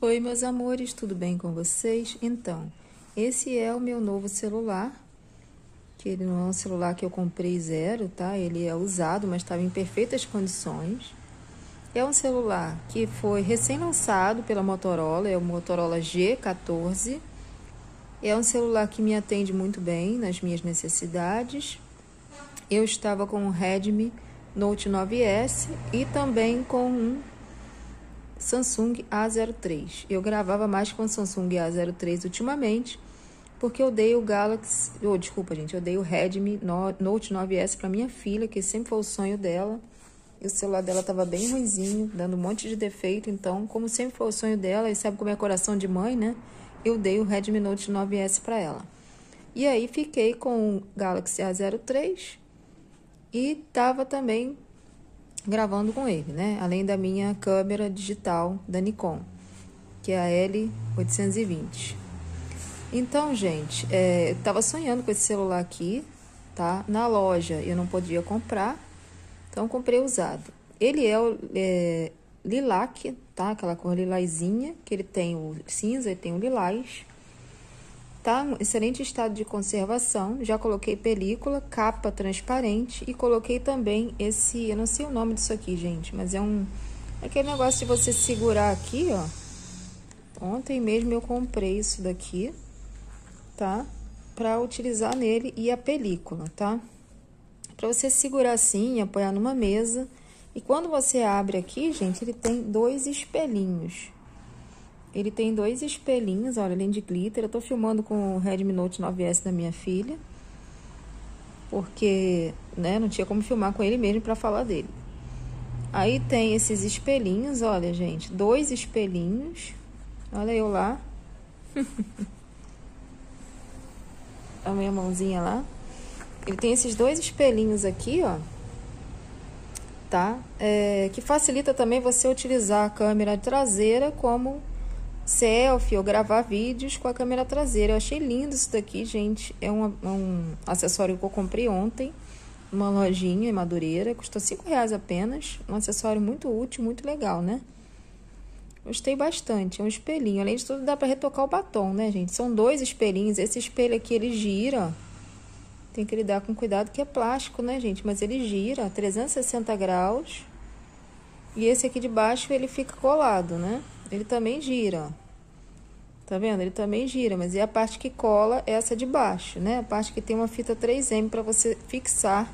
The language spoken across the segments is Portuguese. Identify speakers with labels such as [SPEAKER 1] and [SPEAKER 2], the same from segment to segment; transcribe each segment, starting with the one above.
[SPEAKER 1] Oi, meus amores, tudo bem com vocês? Então, esse é o meu novo celular, que ele não é um celular que eu comprei zero, tá? Ele é usado, mas estava em perfeitas condições. É um celular que foi recém-lançado pela Motorola, é o Motorola G14. É um celular que me atende muito bem nas minhas necessidades. Eu estava com o Redmi Note 9S e também com um Samsung A03. Eu gravava mais com o Samsung A03 ultimamente, porque eu dei o Galaxy, eu dei o Redmi Note 9S para minha filha, que sempre foi o sonho dela. E o celular dela estava bem ruinzinho, dando um monte de defeito, então, como sempre foi o sonho dela, e sabe como é coração de mãe, né? Eu dei o Redmi Note 9S para ela. E aí fiquei com o Galaxy A03 e tava também gravando com ele, né? Além da minha câmera digital da Nikon, que é a L820. Então, gente, eu tava sonhando com esse celular aqui, tá? Na loja eu não podia comprar, então comprei usado. Ele é lilac, tá? Aquela cor lilazinha, que ele tem o cinza e tem o lilás. Tá em excelente estado de conservação. Já coloquei película, capa transparente e coloquei também esse, eu não sei o nome disso aqui, gente, mas é aquele negócio de você segurar aqui, ó. Ontem mesmo eu comprei isso daqui, tá? Pra utilizar nele e a película, tá? Pra você segurar assim, apoiar numa mesa. E quando você abre aqui, gente, ele tem dois espelhinhos. Ele tem dois espelhinhos, olha, além de glitter. Eu tô filmando com o Redmi Note 9S da minha filha, porque, né, não tinha como filmar com ele mesmo pra falar dele. Aí tem esses espelhinhos, olha, gente, dois espelhinhos. Olha eu lá. A minha mãozinha lá. Ele tem esses dois espelhinhos aqui, ó. Tá? Que facilita também você utilizar a câmera traseira como selfie ou gravar vídeos com a câmera traseira. Eu achei lindo isso daqui, gente. É um acessório que eu comprei ontem numa lojinha em Madureira. Custou R$5 apenas. Um acessório muito útil, muito legal, né? Gostei bastante. É um espelhinho. Além de tudo, dá pra retocar o batom, né, gente? São dois espelhinhos. Esse espelho aqui, ele gira. Tem que lidar com cuidado, que é plástico, né, gente? Mas ele gira 360 graus. E esse aqui de baixo, ele fica colado, né? Ele também gira, ó. Tá vendo? Ele também gira, mas e a parte que cola é essa de baixo, né? A parte que tem uma fita 3M para você fixar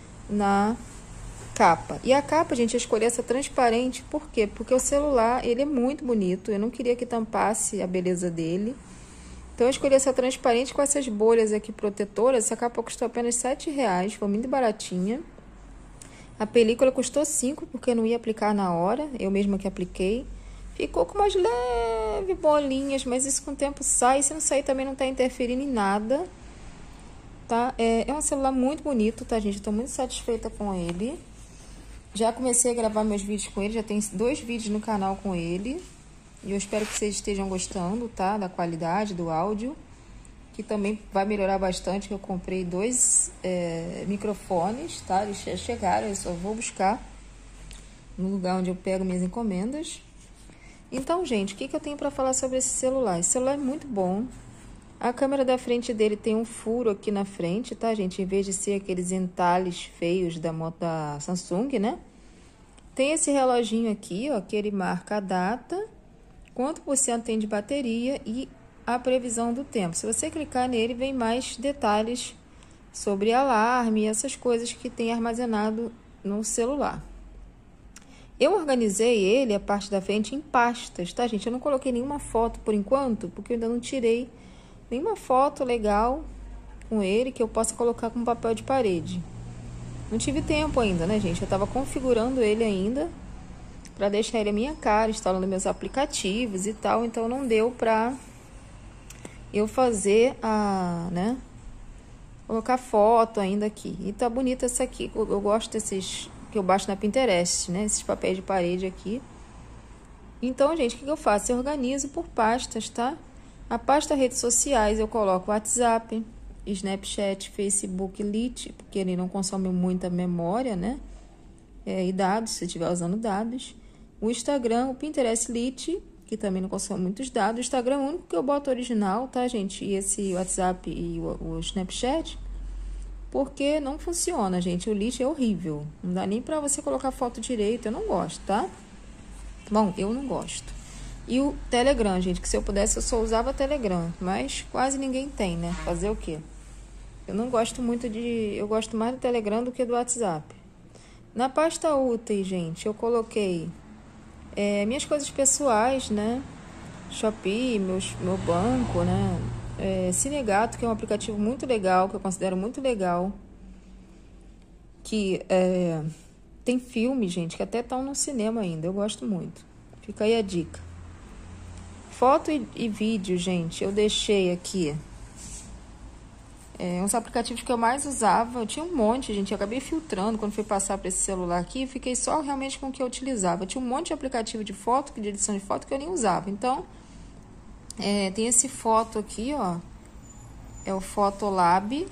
[SPEAKER 1] na capa. E a capa, gente, eu escolhi essa transparente, por quê? Porque o celular, ele é muito bonito, eu não queria que tampasse a beleza dele. Então, eu escolhi essa transparente com essas bolhas aqui protetoras. Essa capa custou apenas R$7, foi muito baratinha. A película custou 5, porque eu não ia aplicar na hora, eu mesma que apliquei. Ficou com umas leves bolinhas, mas isso com o tempo sai. Se não sair também não tá interferindo em nada, tá? É um celular muito bonito, tá, gente? Eu tô muito satisfeita com ele. Já comecei a gravar meus vídeos com ele, já tem 2 vídeos no canal com ele. E eu espero que vocês estejam gostando, tá? Da qualidade do áudio, que também vai melhorar bastante, que eu comprei 2 microfones, tá? Eles já chegaram, eu só vou buscar no lugar onde eu pego minhas encomendas. Então, gente, o que eu tenho para falar sobre esse celular? Esse celular é muito bom. A câmera da frente dele tem um furo aqui na frente, tá, gente? Em vez de ser aqueles entalhes feios da Samsung, né? Tem esse reloginho aqui, ó, que ele marca a data, quanto por cento tem de bateria e a previsão do tempo. Se você clicar nele, vem mais detalhes sobre alarme e essas coisas que tem armazenado no celular. Eu organizei ele, a parte da frente, em pastas, tá, gente? Eu não coloquei nenhuma foto por enquanto, porque eu ainda não tirei nenhuma foto legal com ele que eu possa colocar com papel de parede. Não tive tempo ainda, né, gente? Eu tava configurando ele ainda para deixar ele a minha cara, instalando meus aplicativos e tal, então não deu pra eu fazer né, colocar foto ainda aqui. E tá bonita essa aqui, eu gosto desses que eu baixo na Pinterest, né? Esses papéis de parede aqui. Então, gente, o que eu faço? Eu organizo por pastas, tá? A pasta redes sociais eu coloco WhatsApp, Snapchat, Facebook, Lite, porque ele não consome muita memória, né? E dados, se estiver usando dados. O Instagram, o Pinterest Lite que também não consome muitos dados. O Instagram é o único que eu boto original, tá, gente? E esse WhatsApp e o Snapchat, porque não funciona, gente. O lixo é horrível. Não dá nem pra você colocar foto direito. Eu não gosto, tá? Bom, eu não gosto. E o Telegram, gente, que se eu pudesse eu só usava Telegram, mas quase ninguém tem, né? Fazer o quê? Eu não gosto muito de... Eu gosto mais do Telegram do que do WhatsApp. Na pasta úteis, gente, eu coloquei minhas coisas pessoais, né? Shopee, meu banco, né? Cinegato, que é um aplicativo muito legal, que eu considero muito legal. Que tem filmes, gente, que até estão no cinema ainda. Eu gosto muito. Fica aí a dica. Foto e vídeo, gente, eu deixei aqui uns aplicativos que eu mais usava. Eu tinha um monte, gente, eu acabei filtrando quando fui passar para esse celular aqui. Fiquei só realmente com o que eu utilizava. Eu tinha um monte de aplicativo de foto, de edição de foto, que eu nem usava. Então, tem esse foto aqui, ó. É o Photolab,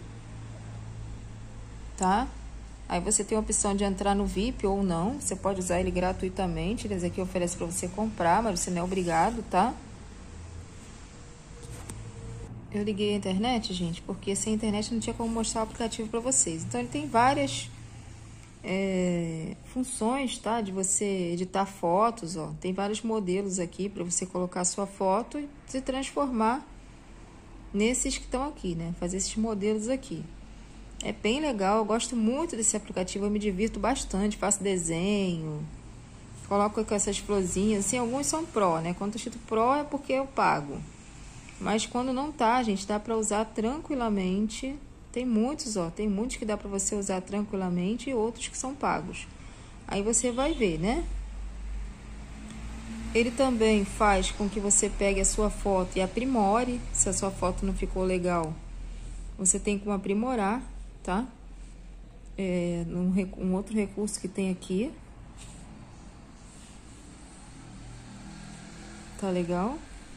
[SPEAKER 1] tá? Aí você tem a opção de entrar no VIP ou não. Você pode usar ele gratuitamente. Eles aqui oferecem para você comprar, mas você não é obrigado, tá? Eu liguei a internet, gente, porque sem internet não tinha como mostrar o aplicativo para vocês. Então, ele tem várias funções, tá? De você editar fotos, ó. Tem vários modelos aqui para você colocar a sua foto e se transformar nesses que estão aqui, né? Fazer esses modelos aqui. É bem legal, eu gosto muito desse aplicativo, eu me divirto bastante, faço desenho, coloco com essas florzinhas, assim, alguns são Pro, né? Quando tá escrito Pro é porque eu pago. Mas quando não tá, gente, dá pra usar tranquilamente. Tem muitos, ó, tem muitos que dá pra você usar tranquilamente e outros que são pagos. Aí você vai ver, né? Ele também faz com que você pegue a sua foto e aprimore. Se a sua foto não ficou legal, você tem como aprimorar, tá? Um outro recurso que tem aqui. Tá legal?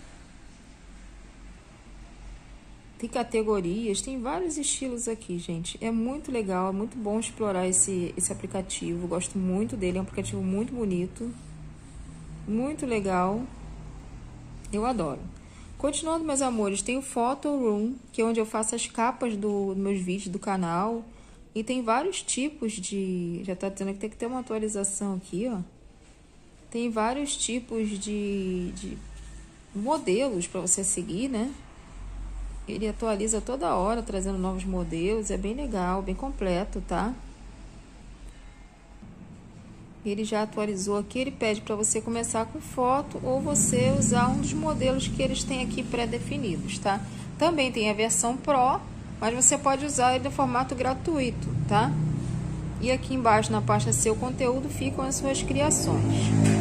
[SPEAKER 1] Tem categorias, tem vários estilos aqui, gente. É muito legal, é muito bom explorar esse aplicativo. Gosto muito dele, é um aplicativo muito bonito. Muito legal. Eu adoro. Continuando, meus amores, tem o Photo Room, que é onde eu faço as capas dos meus vídeos do canal. E tem vários tipos de... Já tá dizendo que tem que ter uma atualização aqui, ó. Tem vários tipos de modelos para você seguir, né? Ele atualiza toda hora, trazendo novos modelos. É bem legal, bem completo, tá? Ele já atualizou aqui. Ele pede para você começar com foto ou você usar um dos modelos que eles têm aqui pré-definidos, tá? Também tem a versão Pro, mas você pode usar ele no formato gratuito, tá? E aqui embaixo, na pasta Seu Conteúdo, ficam as suas criações.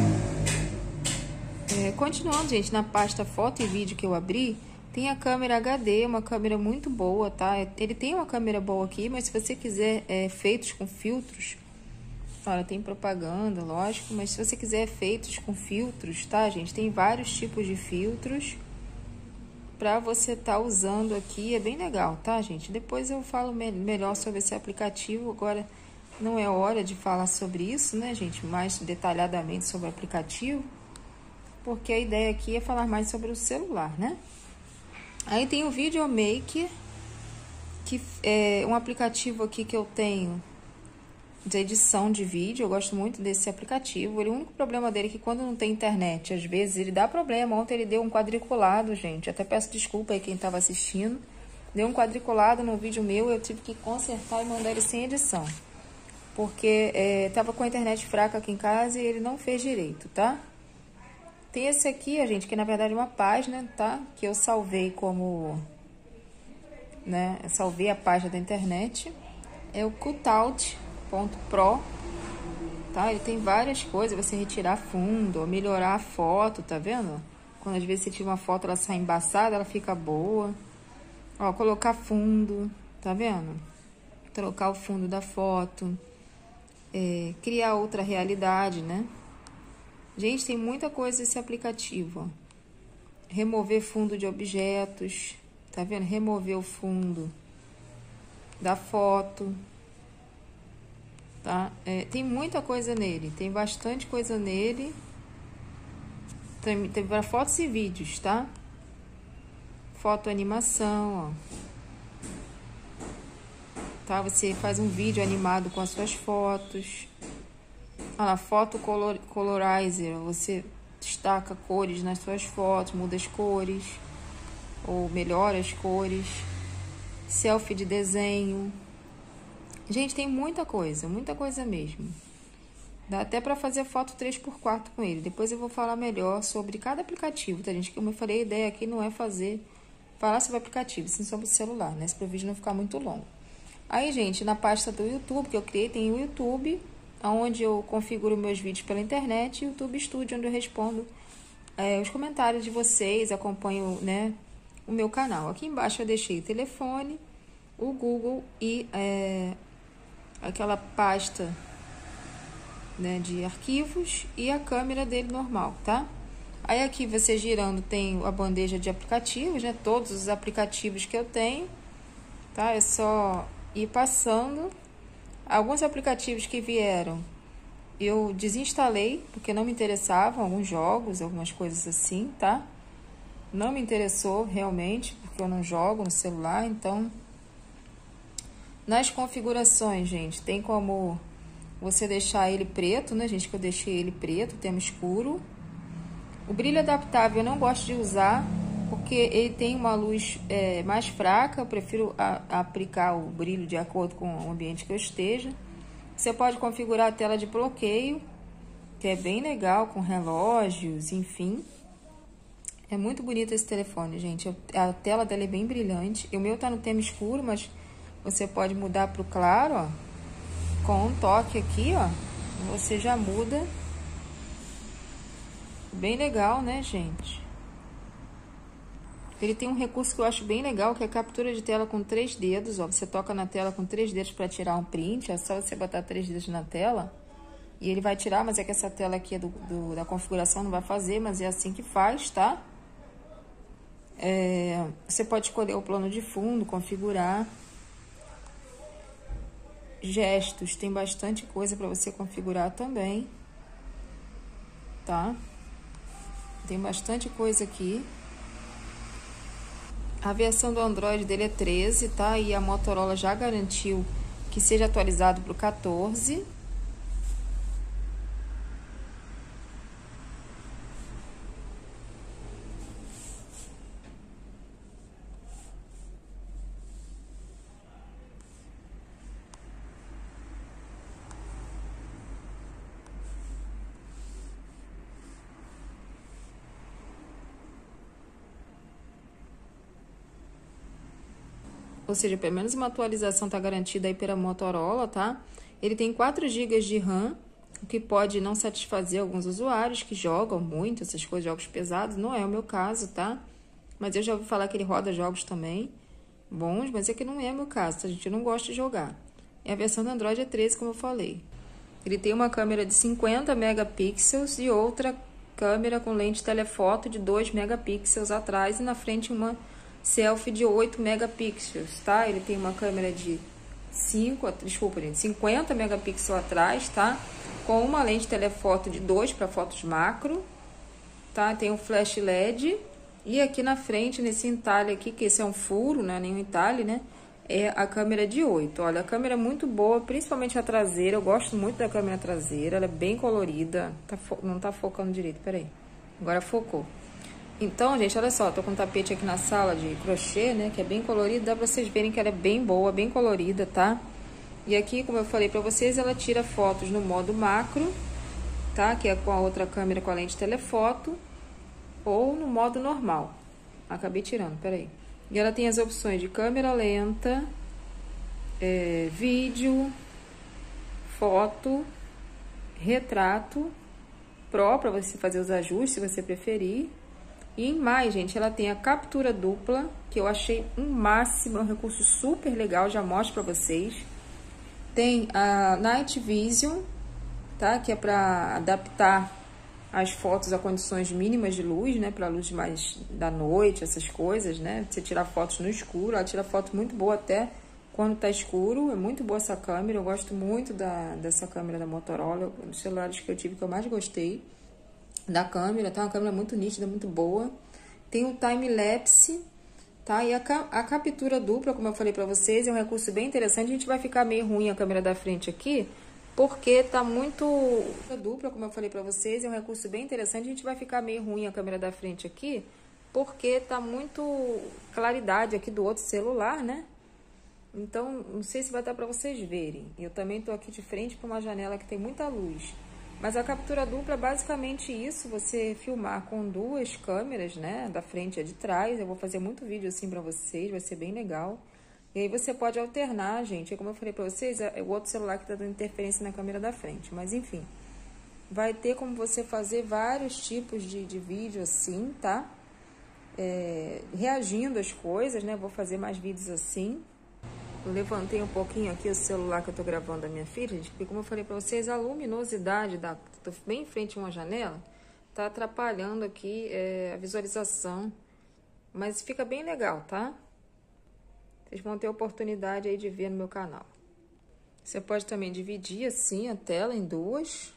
[SPEAKER 1] Continuando, gente, na pasta Foto e Vídeo que eu abri, tem a câmera HD, uma câmera muito boa, tá? Ele tem uma câmera boa aqui, mas se você quiser efeitos com filtros, olha, tem propaganda, lógico, mas se você quiser efeitos com filtros, tá, gente? Tem vários tipos de filtros pra você tá usando aqui, é bem legal, tá, gente? Depois eu falo melhor sobre esse aplicativo, agora não é hora de falar sobre isso, né, gente? Mais detalhadamente sobre o aplicativo, porque a ideia aqui é falar mais sobre o celular, né? Aí tem o Videomaker, que é um aplicativo aqui que eu tenho de edição de vídeo. Eu gosto muito desse aplicativo. O único problema dele é que quando não tem internet, às vezes ele dá problema. Ontem ele deu um quadriculado, gente. Até peço desculpa aí quem estava assistindo. Deu um quadriculado no vídeo meu, eu tive que consertar e mandar ele sem edição. Porque tava com a internet fraca aqui em casa e ele não fez direito, tá? Tem esse aqui, gente, que na verdade é uma página, tá? Que eu salvei como... né? Eu salvei a página da internet. É o Cutout.pro, tá? Ele tem várias coisas, você retirar fundo, melhorar a foto, tá vendo? Quando às vezes você tira uma foto, ela sai embaçada, ela fica boa. Ó, colocar fundo, tá vendo? Trocar o fundo da foto. Criar outra realidade, né? Gente, tem muita coisa nesse aplicativo, ó. Remover fundo de objetos, tá vendo? Remover o fundo da foto, tá? Tem muita coisa nele, tem bastante coisa nele. Tem para fotos e vídeos, tá? Foto animação, ó. Tá? Você faz um vídeo animado com as suas fotos. Olha lá, foto colorizer. Você destaca cores nas suas fotos, muda as cores ou melhora as cores. Selfie de desenho. Gente, tem muita coisa mesmo. Dá até para fazer foto 3x4 com ele. Depois eu vou falar melhor sobre cada aplicativo, tá, gente? Como eu falei, a ideia aqui não é falar sobre aplicativo, sim sobre o celular, né? Para o vídeo não ficar muito longo. Aí, gente, na pasta do YouTube que eu criei, tem o YouTube, onde eu configuro meus vídeos pela internet, e o YouTube Studio, onde eu respondo os comentários de vocês, acompanho, né, o meu canal. Aqui embaixo eu deixei o telefone, o Google e aquela pasta, né, de arquivos e a câmera dele normal, tá? Aí aqui você girando tem a bandeja de aplicativos, né? Todos os aplicativos que eu tenho, tá? É só ir passando. Alguns aplicativos que vieram eu desinstalei porque não me interessavam, alguns jogos, algumas coisas assim, tá? Não me interessou realmente porque eu não jogo no celular, então nas configurações, gente, tem como você deixar ele preto, né, gente? Que eu deixei ele preto, tema escuro. O brilho adaptável eu não gosto de usar, porque ele tem uma luz mais fraca. Eu prefiro aplicar o brilho de acordo com o ambiente que eu esteja. Você pode configurar a tela de bloqueio, que é bem legal, com relógios, enfim. É muito bonito esse telefone, gente. A tela dela é bem brilhante. O meu tá no tema escuro, mas você pode mudar pro claro, ó. Com um toque aqui, ó, você já muda. Bem legal, né, gente? Ele tem um recurso que eu acho bem legal, que é a captura de tela com 3 dedos, ó. Você toca na tela com 3 dedos para tirar um print, é só você botar 3 dedos na tela e ele vai tirar, mas é que essa tela aqui é da configuração, não vai fazer, mas é assim que faz, tá? Você pode escolher o plano de fundo, configurar. Gestos, tem bastante coisa para você configurar também, tá? Tem bastante coisa aqui. A versão do Android dele é 13, tá? E a Motorola já garantiu que seja atualizado para o 14. Ou seja, pelo menos uma atualização está garantida aí pela Motorola, tá? Ele tem 4 GB de RAM, o que pode não satisfazer alguns usuários que jogam muito, essas coisas, jogos pesados. Não é o meu caso, tá? Mas eu já ouvi falar que ele roda jogos também bons, mas é que não é o meu caso, tá? A gente não gosta de jogar. E a versão do Android é 13, como eu falei. Ele tem uma câmera de 50 megapixels e outra câmera com lente telefoto de 2 megapixels atrás e na frente uma selfie de 8 megapixels, tá? Ele tem uma câmera de 50 megapixels atrás, tá? Com uma lente telefoto de 2 para fotos macro, tá? Tem um flash LED e aqui na frente, nesse entalhe aqui, que esse é um furo, não é nenhum entalhe, né? É a câmera de 8. Olha, a câmera é muito boa, principalmente a traseira. Eu gosto muito da câmera traseira, ela é bem colorida. Não tá focando direito, peraí. Agora focou. Então, gente, olha só, tô com um tapete aqui na sala de crochê, né, que é bem colorido, dá pra vocês verem que ela é bem boa, bem colorida, tá? E aqui, como eu falei pra vocês, ela tira fotos no modo macro, tá? Que é com a outra câmera com a lente telefoto, ou no modo normal. Acabei tirando, peraí. E ela tem as opções de câmera lenta, vídeo, foto, retrato, Pro, pra você fazer os ajustes, se você preferir. E em mais, gente, ela tem a captura dupla, que eu achei um máximo, é um recurso super legal, já mostro pra vocês. Tem a Night Vision, tá? Que é pra adaptar as fotos a condições mínimas de luz, né? Pra luz mais da noite, essas coisas, né? Você tirar fotos no escuro, ela tira foto muito boa até quando tá escuro. É muito boa essa câmera, eu gosto muito dessa câmera da Motorola, dos celulares que eu tive que eu mais gostei. da câmera, tá? Uma câmera muito nítida, muito boa. Tem o time-lapse, tá? E a captura dupla, como eu falei pra vocês, é um recurso bem interessante. A gente vai ficar meio ruim a câmera da frente aqui, porque tá muito... dupla, como eu falei pra vocês, é um recurso bem interessante. A gente vai ficar meio ruim a câmera da frente aqui, porque tá muito claridade aqui do outro celular, né? Então, não sei se vai dar pra vocês verem. Eu também tô aqui de frente pra uma janela que tem muita luz. Mas a captura dupla é basicamente isso, você filmar com duas câmeras, né? Da frente e de trás. Eu vou fazer muito vídeo assim pra vocês, vai ser bem legal. E aí você pode alternar, gente. Como eu falei pra vocês, é o outro celular que tá dando interferência na câmera da frente. Mas enfim, vai ter como você fazer vários tipos de vídeo assim, tá? Reagindo às coisas, né? Vou fazer mais vídeos assim. Eu levantei um pouquinho aqui o celular que eu tô gravando da minha filha, gente, porque como eu falei pra vocês, a luminosidade tô bem em frente a uma janela, tá atrapalhando aqui a visualização, mas fica bem legal, tá? Vocês vão ter a oportunidade aí de ver no meu canal. Você pode também dividir assim a tela em duas,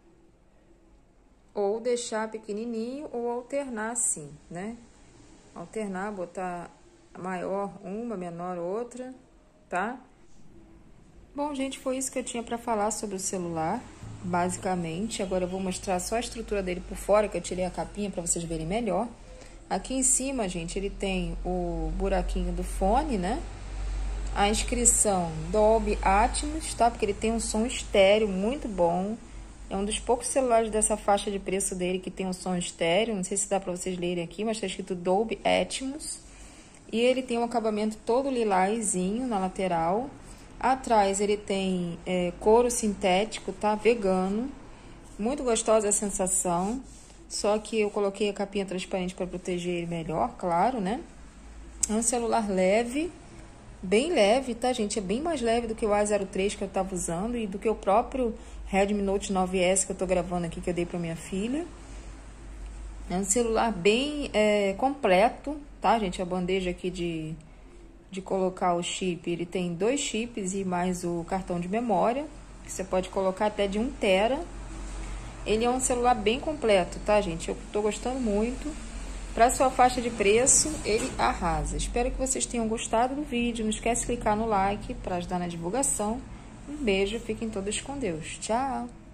[SPEAKER 1] ou deixar pequenininho, ou alternar assim, né? Alternar, botar maior uma, menor outra, tá? Bom, gente, foi isso que eu tinha pra falar sobre o celular, basicamente. Agora eu vou mostrar só a estrutura dele por fora, que eu tirei a capinha pra vocês verem melhor. Aqui em cima, gente, ele tem o buraquinho do fone, né? A inscrição Dolby Atmos, tá? Porque ele tem um som estéreo muito bom. É um dos poucos celulares dessa faixa de preço dele que tem um som estéreo. Não sei se dá pra vocês lerem aqui, mas tá escrito Dolby Atmos. E ele tem um acabamento todo lilazinho na lateral. Atrás ele tem couro sintético, tá? Vegano. Muito gostosa a sensação. Só que eu coloquei a capinha transparente para proteger ele melhor, claro, né? É um celular leve, bem leve, tá, gente? É bem mais leve do que o A03 que eu tava usando e do que o próprio Redmi Note 9S que eu tô gravando aqui, que eu dei pra minha filha. É um celular bem completo, tá, gente? A bandeja aqui de colocar o chip, ele tem 2 chips e mais o cartão de memória, que você pode colocar até de 1 TB. Ele é um celular bem completo, tá, gente? Eu tô gostando muito. Para sua faixa de preço, ele arrasa. Espero que vocês tenham gostado do vídeo. Não esquece de clicar no like para ajudar na divulgação. Um beijo, fiquem todos com Deus. Tchau!